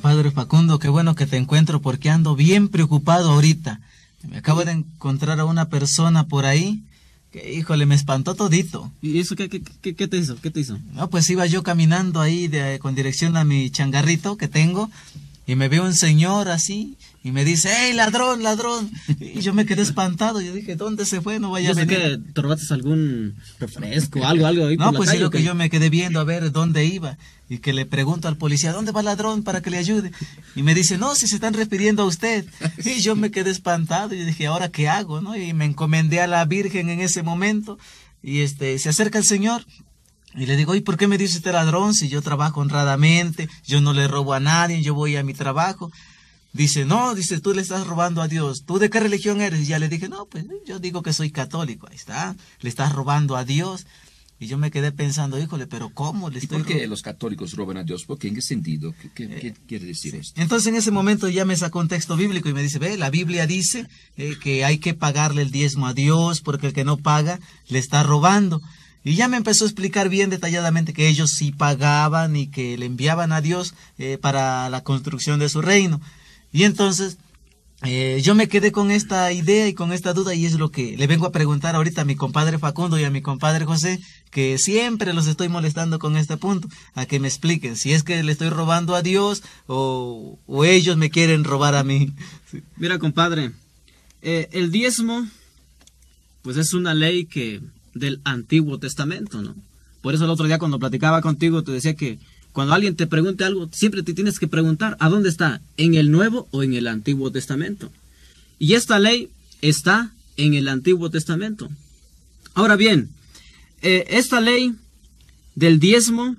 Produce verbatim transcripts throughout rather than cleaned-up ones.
compadre Facundo, qué bueno que te encuentro porque ando bien preocupado ahorita. Me acabo de encontrar a una persona por ahí que, híjole, me espantó todito. ¿Y eso qué, qué, qué, qué te hizo? ¿Qué te hizo? No, pues iba yo caminando ahí de, con dirección a mi changarrito que tengo y me veo un señor así y me dice, ¡hey, ladrón, ladrón! Y yo me quedé espantado. Yo dije, ¿dónde se fue? No vaya a venir. ¿Qué? ¿Te robaste algún refresco, algo, algo ahí No, por la pues calle, sí, lo o qué? que yo me quedé viendo a ver dónde iba y que le pregunto al policía, ¿dónde va el ladrón para que le ayude? Y me dice, no, si se están refiriendo a usted. Y yo me quedé espantado y dije, ¿ahora qué hago? ¿No? Y me encomendé a la Virgen en ese momento y este se acerca el señor y le digo, ¿y por qué me dice usted ladrón si yo trabajo honradamente, yo no le robo a nadie, yo voy a mi trabajo? Dice, no, dice, tú le estás robando a Dios. ¿Tú de qué religión eres? Y ya le dije, no, pues yo digo que soy católico. Ahí está, le estás robando a Dios. Y yo me quedé pensando, híjole, pero ¿cómo le ¿Y estoy por qué robando? los católicos roban a Dios? ¿Por qué? ¿En qué sentido? ¿Qué, qué, qué quiere decir esto? Entonces en ese momento ya me sacó un texto bíblico y me dice, ve, la Biblia dice eh, que hay que pagarle el diezmo a Dios porque el que no paga le está robando. Y ya me empezó a explicar bien detalladamente que ellos sí pagaban y que le enviaban a Dios eh, para la construcción de su reino. Y entonces eh, yo me quedé con esta idea y con esta duda y es lo que le vengo a preguntar ahorita a mi compadre Facundo y a mi compadre José, que siempre los estoy molestando con este punto, a que me expliquen si es que le estoy robando a Dios o, o ellos me quieren robar a mí. Sí. Mira, compadre, eh, el diezmo, pues es una ley que del Antiguo Testamento, ¿no? Por eso el otro día cuando platicaba contigo te decía que cuando alguien te pregunte algo, siempre te tienes que preguntar, ¿a dónde está? ¿En el Nuevo o en el Antiguo Testamento? Y esta ley está en el Antiguo Testamento. Ahora bien, eh, esta ley del diezmo,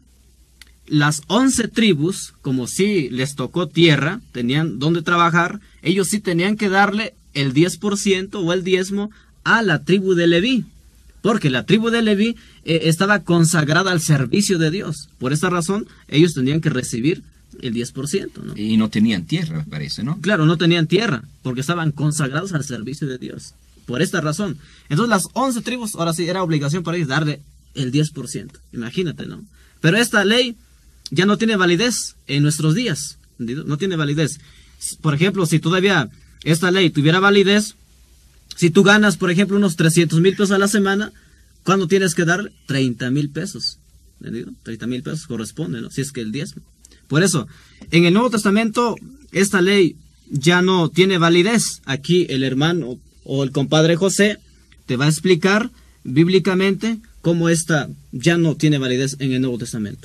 las once tribus, como si les tocó tierra, tenían donde trabajar, ellos sí tenían que darle el diez por ciento o el diezmo a la tribu de Leví. Porque la tribu de Leví eh, estaba consagrada al servicio de Dios. Por esta razón, ellos tenían que recibir el diez por ciento, ¿no? Y no tenían tierra, me parece, ¿no? Claro, no tenían tierra, porque estaban consagrados al servicio de Dios. Por esta razón. Entonces, las once tribus, ahora sí, era obligación para ellos darle el diez por ciento. Imagínate, ¿no? Pero esta ley ya no tiene validez en nuestros días. ¿Entendido? No tiene validez. Por ejemplo, si todavía esta ley tuviera validez, si tú ganas, por ejemplo, unos trescientos mil pesos a la semana, ¿cuándo tienes que dar? treinta mil pesos. ¿Entendido? treinta mil pesos corresponde, ¿no? Si es que el diezmo. Por eso, en el Nuevo Testamento, esta ley ya no tiene validez. Aquí el hermano o el compadre José te va a explicar bíblicamente cómo esta ya no tiene validez en el Nuevo Testamento.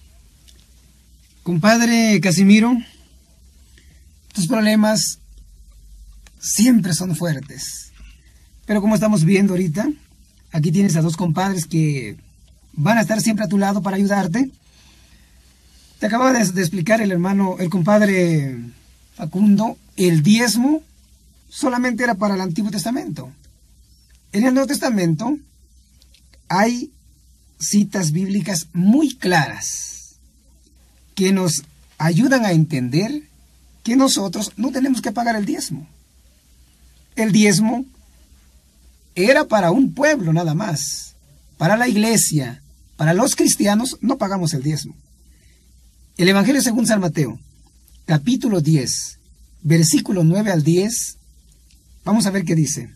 Compadre Casimiro, tus problemas siempre son fuertes. Pero como estamos viendo ahorita, aquí tienes a dos compadres que van a estar siempre a tu lado para ayudarte. Te acaba de, de explicar el hermano, el compadre Facundo, el diezmo solamente era para el Antiguo Testamento. En el Nuevo Testamento hay citas bíblicas muy claras que nos ayudan a entender que nosotros no tenemos que pagar el diezmo. El diezmo era para un pueblo nada más. Para la iglesia, para los cristianos, no pagamos el diezmo. El Evangelio según San Mateo, capítulo diez, versículo nueve al diez, vamos a ver qué dice.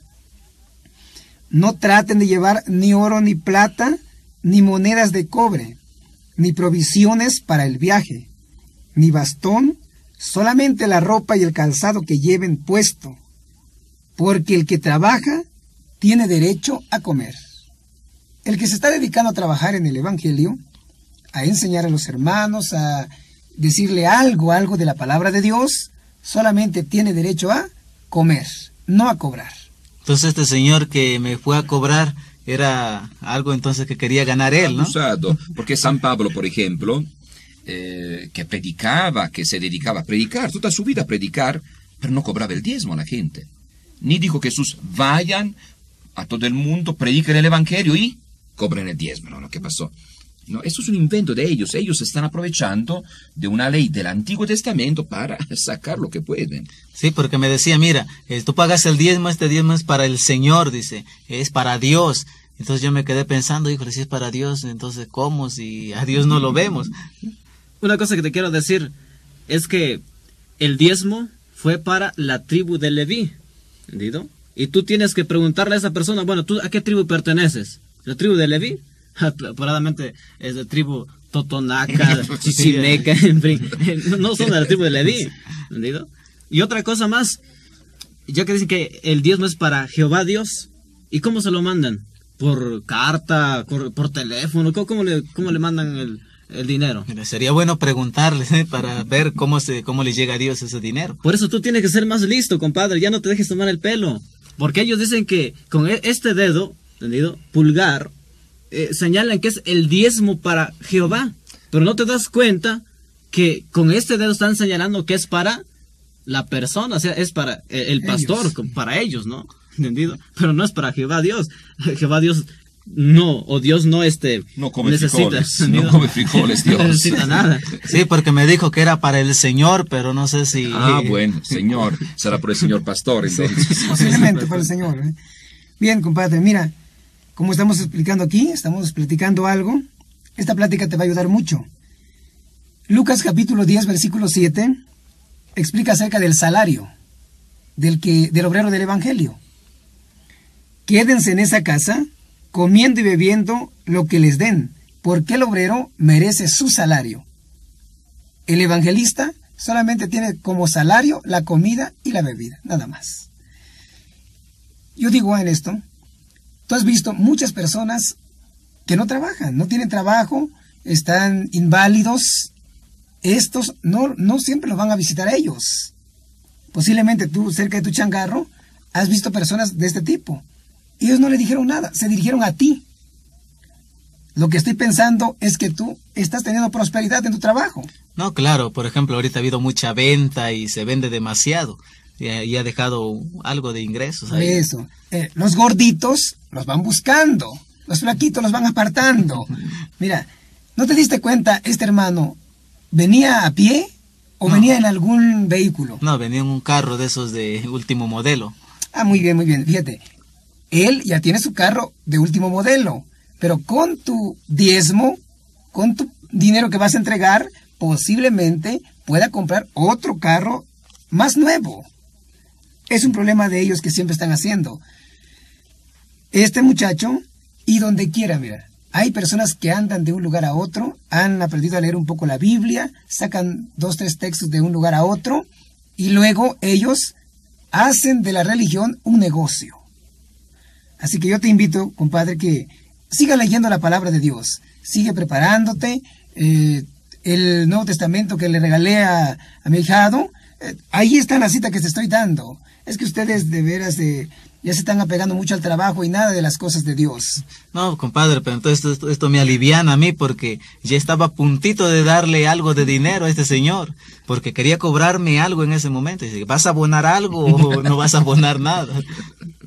No traten de llevar ni oro ni plata, ni monedas de cobre, ni provisiones para el viaje, ni bastón, solamente la ropa y el calzado que lleven puesto, porque el que trabaja tiene derecho a comer. El que se está dedicando a trabajar en el Evangelio, a enseñar a los hermanos, a decirle algo, algo de la palabra de Dios, solamente tiene derecho a comer, no a cobrar. Entonces este señor que me fue a cobrar era algo entonces que quería ganar él, ¿no? Abusado, porque San Pablo, por ejemplo, eh, que predicaba, que se dedicaba a predicar, toda su vida a predicar, pero no cobraba el diezmo a la gente. Ni dijo Jesús, vayan a todo el mundo, prediquen el Evangelio y cobren el diezmo. No, no, ¿qué pasó? No, eso es un invento de ellos. Ellos están aprovechando de una ley del Antiguo Testamento para sacar lo que pueden. Sí, porque me decía, mira, eh, tú pagas el diezmo, este diezmo es para el Señor, dice, es para Dios. Entonces yo me quedé pensando, híjole, si es para Dios, entonces ¿cómo? Si a Dios no lo vemos. Una cosa que te quiero decir es que el diezmo fue para la tribu de Leví, ¿entendido? Y tú tienes que preguntarle a esa persona, bueno, ¿tú a qué tribu perteneces? ¿La tribu de Leví? Probablemente es de tribu Totonaca, Chichimeca, en fin, no, no son de la tribu de Leví, ¿entendido? Y otra cosa más, ya que dicen que el diezmo es para Jehová Dios, ¿y cómo se lo mandan? ¿Por carta? ¿Por, por teléfono? ¿Cómo, cómo, le, cómo le mandan el, el dinero? Mira, sería bueno preguntarles, ¿eh? Para ver cómo se cómo le llega a Dios ese dinero. Por eso tú tienes que ser más listo, compadre, ya no te dejes tomar el pelo. Porque ellos dicen que con este dedo, ¿entendido? Pulgar, eh, señalan que es el diezmo para Jehová. Pero no te das cuenta que con este dedo están señalando que es para la persona, o sea, es para el pastor, ellos. Para ellos, ¿no? ¿Entendido? Pero no es para Jehová Dios. Jehová Dios no, o Dios no este no come necesita, frijoles, no come frijoles, Dios. No necesita nada. Sí, porque me dijo que era para el Señor, pero no sé si... Ah, bueno, Señor, será por el Señor Pastor, entonces. Sí, posiblemente para el Señor, ¿eh? Bien, compadre, mira, como estamos explicando aquí, estamos platicando algo, esta plática te va a ayudar mucho. Lucas capítulo diez, versículo siete, explica acerca del salario del, que, del obrero del Evangelio. Quédense en esa casa, comiendo y bebiendo lo que les den, porque el obrero merece su salario. El evangelista solamente tiene como salario la comida y la bebida, nada más. Yo digo en esto, tú has visto muchas personas que no trabajan, no tienen trabajo, están inválidos. Estos no, no siempre los van a visitar a ellos. Posiblemente tú, cerca de tu changarro, has visto personas de este tipo. Ellos no le dijeron nada, se dirigieron a ti. Lo que estoy pensando es que tú estás teniendo prosperidad en tu trabajo. No, claro, por ejemplo, ahorita ha habido mucha venta y se vende demasiado. Y, y ha dejado algo de ingresos ahí. Eso. Eh, los gorditos los van buscando, los flaquitos los van apartando. Mira, ¿no te diste cuenta, este hermano venía a pie o no. venía en algún vehículo? No, venía en un carro de esos de último modelo. Ah, muy bien, muy bien. Fíjate. Él ya tiene su carro de último modelo, pero con tu diezmo, con tu dinero que vas a entregar, posiblemente pueda comprar otro carro más nuevo. Es un problema de ellos que siempre están haciendo. Este muchacho, y donde quiera, mira, hay personas que andan de un lugar a otro, han aprendido a leer un poco la Biblia, sacan dos, tres textos de un lugar a otro, y luego ellos hacen de la religión un negocio. Así que yo te invito, compadre, que siga leyendo la palabra de Dios. Sigue preparándote. Eh, el Nuevo Testamento que le regalé a, a mi hijado, eh, ahí está la cita que te estoy dando. Es que ustedes de veras eh, ya se están apegando mucho al trabajo y nada de las cosas de Dios. No, compadre, pero entonces esto, esto, esto me aliviana a mí porque ya estaba a puntito de darle algo de dinero a este señor, porque quería cobrarme algo en ese momento. Y dice, ¿vas a abonar algo o no vas a abonar nada?